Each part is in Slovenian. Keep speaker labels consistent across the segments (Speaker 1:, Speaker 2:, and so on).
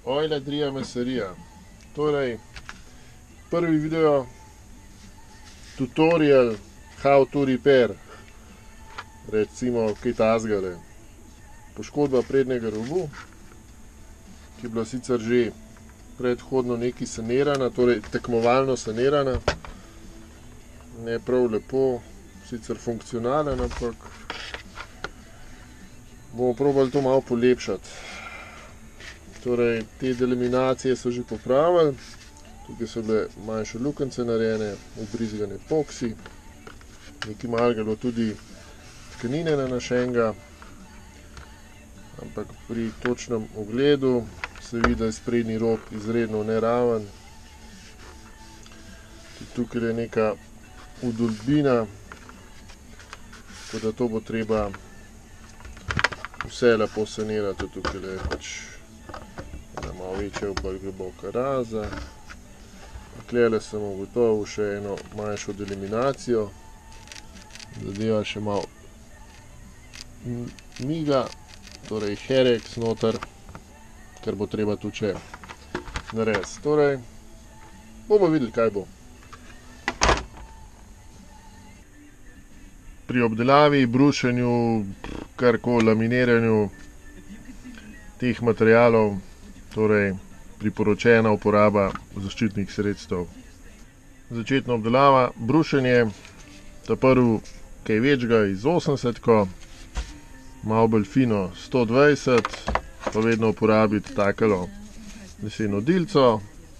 Speaker 1: Oila Dria Mesarija. Torej, prvi video, tutorial how to repair, recimo kaj tazgale. Poškodba prednjega robu, ki je bila sicer že predhodno nekaj sanirana, torej tekmovalno sanirana. Ne prav lepo, sicer funkcionalen, ampak bomo probali to malo polepšati. Torej, te delaminacije so že popravili, tukaj so bile manjše lukence narejene, ubrizgan epoksi, nekaj malega bilo tudi tkanine nanašenega, ampak pri točnem ogledu se vidi, da je sprednji rob izredno neraven. Tudi tukaj je neka vdolbina, tako da to bo treba vse lepo sanirati. Tukaj je pač malo večja, bolj globoka raza. Tukaj sem ugotovil še eno manjšo delaminacijo, zadeva še malo miga, torej herex noter, ker bo treba tu še narediti. Torej, bomo videli, kaj bo. Pri obdelavi, brušenju, karkoli, laminiranju teh materialov, torej priporočena uporaba zaščitnih sredstev. Začetna obdelava, brušenje, ta prvi kaj večga iz 80-ko, malo bolj fino 120, pa vedno uporabiti takelo leseno dilco,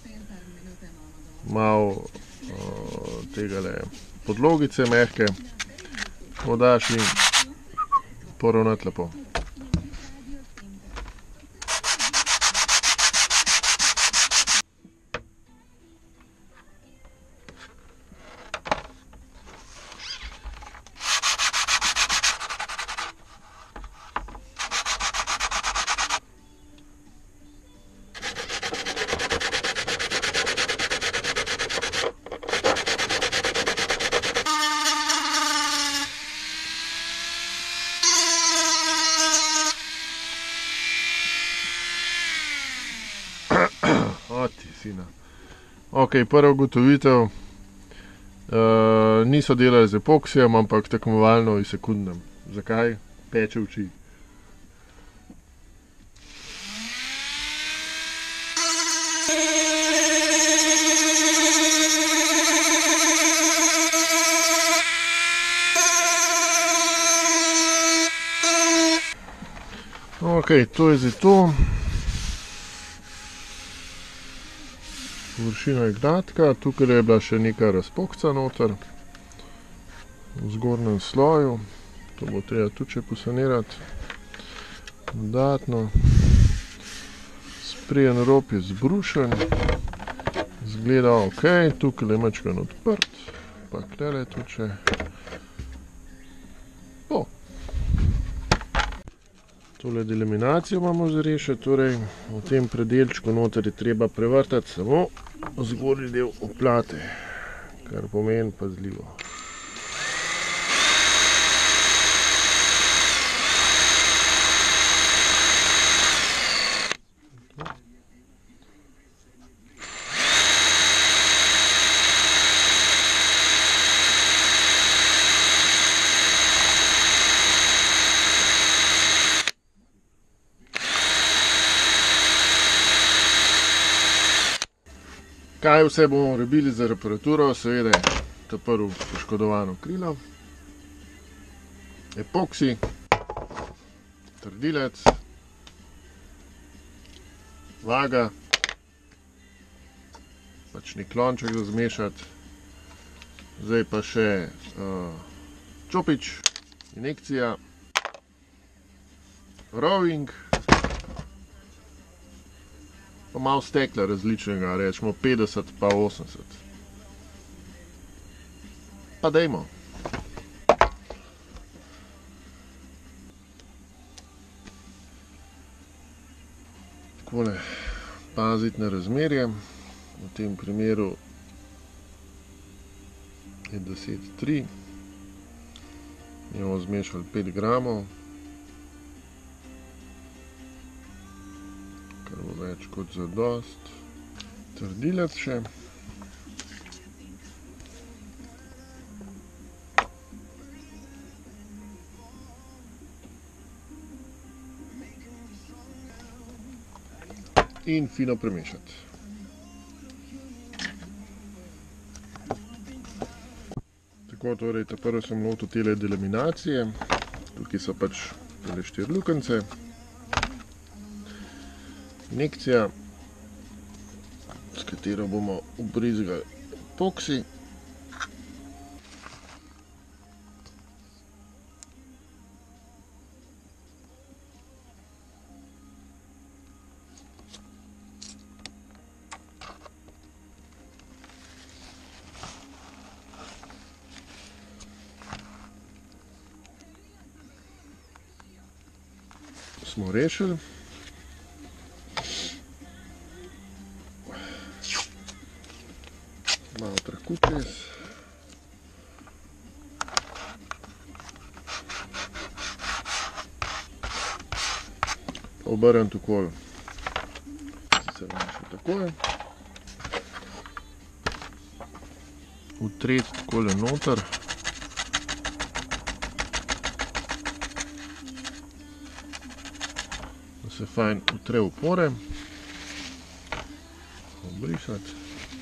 Speaker 1: malo tegale podlogice mehke, podaš in poravnati lepo. Ok, prva ugotovitev, niso delali z epoksijem, ampak tekmovalno in sekundnem. Zakaj? Peče oči. Ok, to je zdaj to. Površina je gladka, tukaj je bila še neka razpokca noter v zgornjem sloju, to bo treba tudi še posanirati dodatno. Spreden rob je zbrušen, izgleda ok, tukaj je majčkeno odprt, pa tukaj tudi še. Tole delaminacijo imamo za rešiti, torej v tem predelčku noter je treba prevrtati samo zgornji del oplate, kar pomeni pazljivo. Kaj vse bomo rabili za reparaturo? Seveda ta prvo poškodovano krilo, epoksi, trdilec, vaga, pač nek lonček za zmešati, zdaj pa še čopič, injekcija, rowing, pa malo stekla različnega, rečemo 50 pa 80. Pa dajmo. Takole, paziti na razmerje, v tem primeru je 10:3, bomo zmešali 5 gramov, kar bo več več kot zadost. Trdilec še. In fino premešati. Tako, torej, prvo sem lotil tele delaminacije. Tukaj so pač tele 4 lukence. Injekcija, s katero bomo ubrizgali epoksi. Smo rešili. Malo traku čez. Obrnem takole. Sicer bom še takole. Utreti takole noter. Da se fajn utre v pore. Obrisati.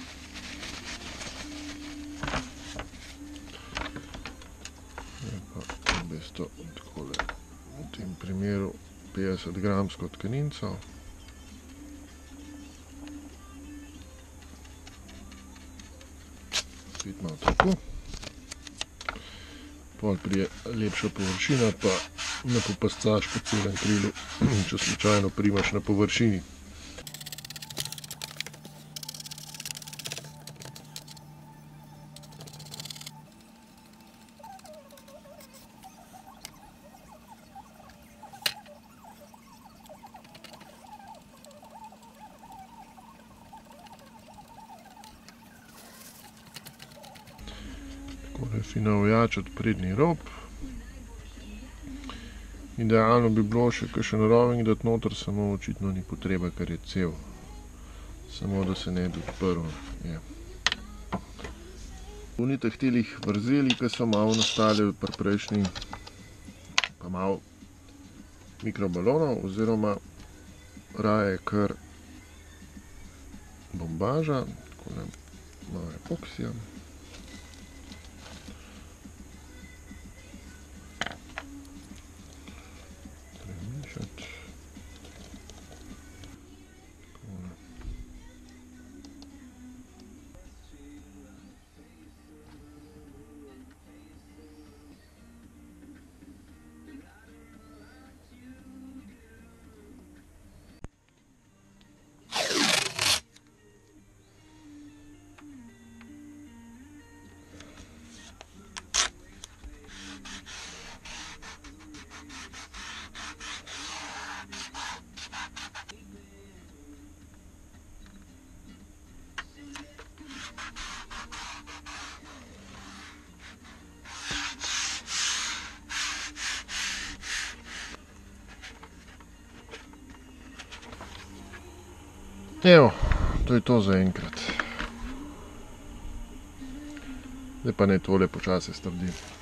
Speaker 1: To takole, v tem primeru 50 gramsko tkaninco. Spet malo tako. Pol prije lepša površina, pa ne popascaš po celem krilu, če slučajno primaš na površini. Takole fino ojačati prednji rob. Idealno bi bilo še kakšen roving dati noter, samo očitno ni potrebe, ker je cel. Samo da se ne bi odprl. V teh telih vrzeli, ki so malo nastale pri prejšnji, pa malo mikrobalonov, oziroma raje kar bombaža, takole malo epoksija. Evo, to je to za enkrat. Zdaj pa naj tole počasi strdi.